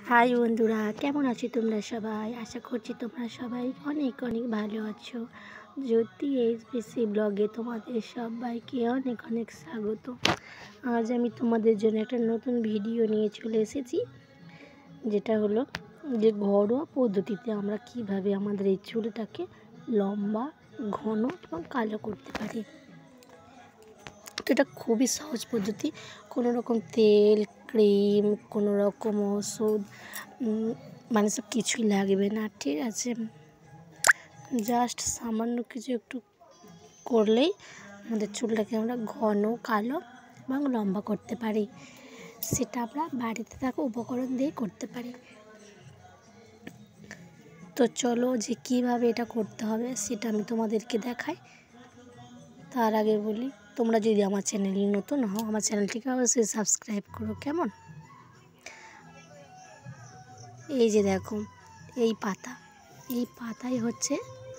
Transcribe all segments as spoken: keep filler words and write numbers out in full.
High বন্ধুরা, কেমন আছো তোমরা সবাই? আশা করছি তোমরা সবাই অনেক অনেক ভালো আছো। জ্যোতি এইচপিসি ব্লগে তোমাদের সবাইকে অনেক অনেক স্বাগত। আজ আমি তোমাদের জন্য একটা নতুন ভিডিও নিয়ে চলে এসেছি, যেটা হলো যে ঘরোয়া পদ্ধতিতে আমরা কিভাবে আমাদের এই চুলটাকে লম্বা, ঘন এবং কালো করতে পারি। তো এটা খুবই সহজ পদ্ধতি। কোনো রকম তেল, ক্রিম, কোনো রকম ওষুধ মানে সব কিছুই লাগবে না, ঠিক আছে? জাস্ট সামান্য কিছু একটু করলেই আমাদের চুলটাকে আমরা ঘন, কালো এবং লম্বা করতে পারি। সেটা আমরা বাড়িতে থাকা উপকরণ দিয়ে করতে পারি। তো চলো যে কীভাবে এটা করতে হবে সেটা আমি তোমাদেরকে দেখাই। তার আগে বলি, তোমরা যদি আমার চ্যানেলে নতুন হও, আমার চ্যানেলটিকে অবশ্যই সাবস্ক্রাইব করো, কেমন? এই যে দেখো, এই পাতা এই পাতাই হচ্ছে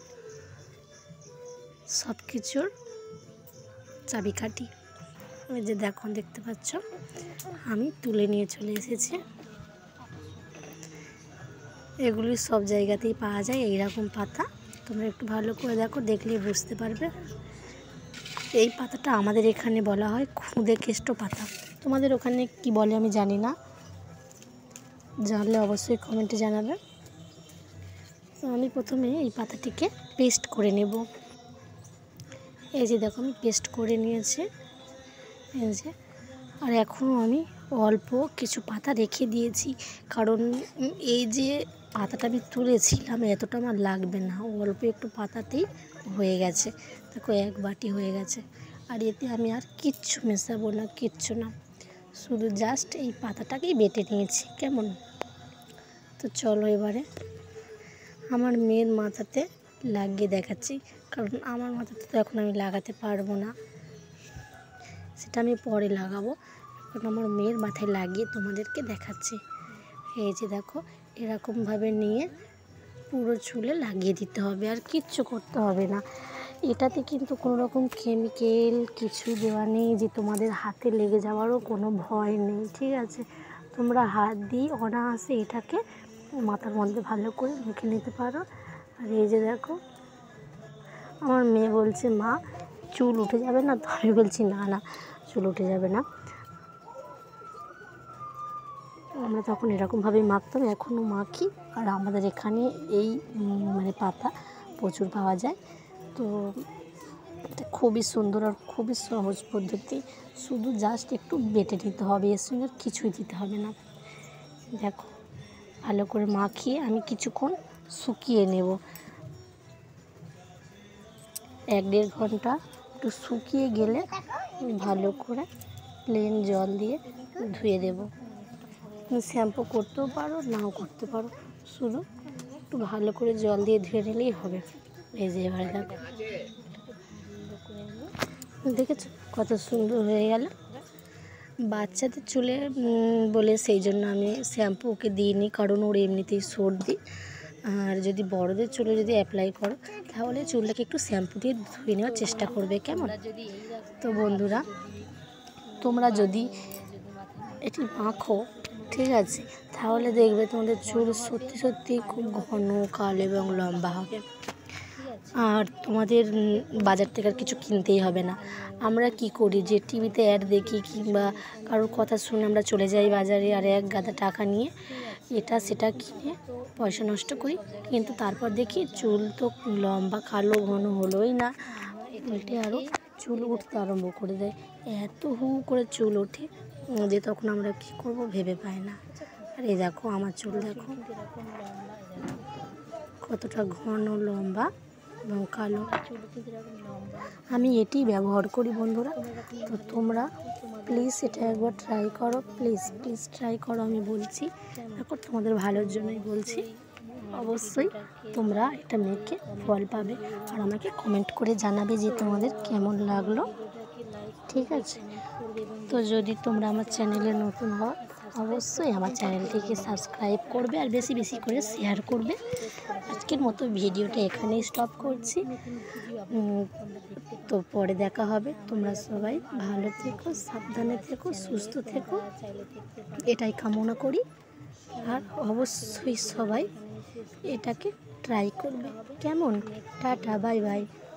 সব কিছুর চাবিকাঠি। এই যে দেখো, দেখতে পাচ্ছ, আমি তুলে নিয়ে চলে এসেছি। এগুলি সব জায়গাতেই পাওয়া যায় এইরকম পাতা। তোমরা একটু ভালো করে দেখো, দেখলেই বুঝতে পারবে। এই পাতাটা আমাদের এখানে বলা হয় খুদে কেষ্ট পাতা। তোমাদের ওখানে কি বলে আমি জানি না, জানলে অবশ্যই কমেন্টে জানাবে। তো আমি প্রথমে এই পাতাটিকে পেস্ট করে নেব। এই যে দেখো, আমি পেস্ট করে নিয়েছি। এই যে, আর এখনও আমি অল্প কিছু পাতা রেখে দিয়েছি, কারণ এই যে পাতাটা আমি তুলেছিলাম এতটা আমার লাগবে না, অল্প একটু পাতাতেই হয়ে গেছে। দেখো, এক বাটি হয়ে গেছে। আর এতে আমি আর কিচ্ছু মেশাবো না, কিচ্ছু না, শুধু জাস্ট এই পাতাটাকেই বেটে নিয়েছি, কেমন? তো চলো এবারে আমার মেয়ের মাথাতে লাগিয়ে দেখাচ্ছি, কারণ আমার মাথাতে তো এখন আমি লাগাতে পারবো না, সেটা আমি পরে লাগাবো। এখন আমার মেয়ের মাথায় লাগিয়ে তোমাদেরকে দেখাচ্ছি। এই যে দেখো, এরকমভাবে নিয়ে পুরো চুলে লাগিয়ে দিতে হবে, আর কিচ্ছু করতে হবে না। এটাতে কিন্তু কোনো রকম কেমিক্যাল কিছু দেওয়া নেই যে তোমাদের হাতে লেগে যাওয়ারও কোনো ভয় নেই, ঠিক আছে? তোমরা হাত দিয়ে অনায়াসে এটাকে মাথার মধ্যে ভালো করে মেখে নিতে পারো। আর এই যে দেখো, আমার মেয়ে বলছে, মা চুল উঠে যাবে না? তো আমি বলছি, না না, চুল উঠে যাবে না। আমরা তখন এরকমভাবেই মাখতাম, এখনও মাখি। আর আমাদের এখানে এই মানে পাতা প্রচুর পাওয়া যায়। তো এটা খুবই সুন্দর আর খুবই সহজ পদ্ধতি। শুধু জাস্ট একটু বেটে নিতে হবে, এর সঙ্গে কিছুই দিতে হবে না। দেখো, ভালো করে মাখিয়ে আমি কিছুক্ষণ শুকিয়ে নেব, এক দেড় ঘন্টা একটু শুকিয়ে গেলে ভালো করে প্লেন জল দিয়ে ধুয়ে দেব। শ্যাম্পু করতেও পারো, নাও করতে পারো, শুধু একটু ভালো করে জল দিয়ে ধুয়ে নিলেই হবে। এই যে এবারে দেখো, দেখেছো কত সুন্দর হয়ে গেল। বাচ্চাদের চুলে বলে সেই জন্য আমি শ্যাম্পু ওকে দিইনি, কারণ ওর এমনিতেই সর্দি। আর যদি বড়দের চুলে যদি অ্যাপ্লাই করো, তাহলে চুলটাকে একটু শ্যাম্পু দিয়ে ধুয়ে নেওয়ার চেষ্টা করবে, কেমন? তো বন্ধুরা, তোমরা যদি এটি মাখো, ঠিক আছে, তাহলে দেখবে তোমাদের চুল সত্যি সত্যি খুব ঘন, কালো এবং লম্বা হবে। আর তোমাদের বাজার থেকে আর কিছু কিনতেই হবে না। আমরা কি করি, যে টিভিতে অ্যাড দেখি কিংবা কারোর কথা শুনে আমরা চলে যাই বাজারে, আর এক গাদা টাকা নিয়ে এটা সেটা কিনে পয়সা নষ্ট করি, কিন্তু তারপর দেখি চুল তো লম্বা, কালো, ঘন হলোই না, উল্টে আরও চুল উঠতে আরম্ভ করে দেয়। এত হু করে চুল ওঠে যে তখন আমরা কী করবো ভেবে পাই না। আর এই দেখো, আমার চুল দেখো কতটা ঘন, লম্বা এবং কালো। আমি এটি ব্যবহার করি বন্ধুরা। তো তোমরা প্লিজ এটা একবার ট্রাই করো, প্লিজ প্লিজ ট্রাই করো, আমি বলছি। দেখো, তোমাদের ভালোর জন্যই বলছি। অবশ্যই তোমরা এটা মেখে ফল পাবে, আর আমাকে কমেন্ট করে জানাবে যে তোমাদের কেমন লাগলো, ঠিক আছে? তো যদি তোমরা আমার চ্যানেলে নতুন হও, অবশ্যই আমার চ্যানেলটিকে সাবস্ক্রাইব করবে আর বেশি বেশি করে শেয়ার করবে। আজকের মতো ভিডিওটা এখানেই স্টপ করছি। তো পরে দেখা হবে। তোমরা সবাই ভালো থেকো, সাবধানে থেকো, সুস্থ থেকো, এটাই কামনা করি। আর অবশ্যই সবাই এটাকে ট্রাই করবে। কেমন? Tata, bye by.